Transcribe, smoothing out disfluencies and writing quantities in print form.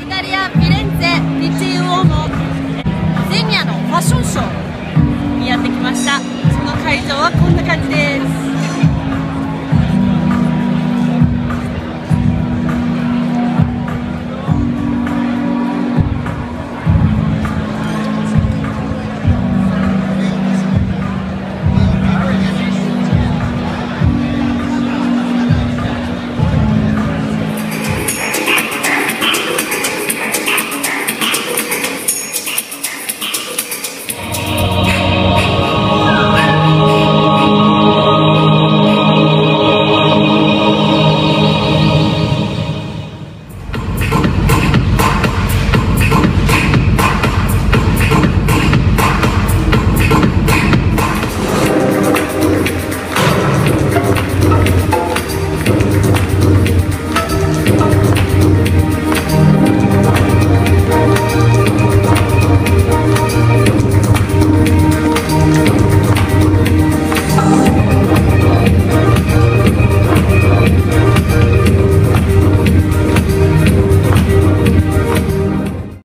ルガリア・フィレンツェ・ピチウオの前夜のファッションショーにやってきました。その会場はこんな感じです。